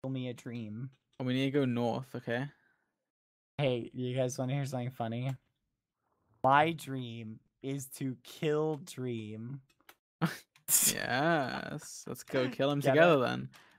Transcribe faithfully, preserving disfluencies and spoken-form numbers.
kill me a dream. We need to go north, okay? Hey, you guys want to hear something funny? My dream is to kill Dream. Yes. Let's go kill him Get together it? then.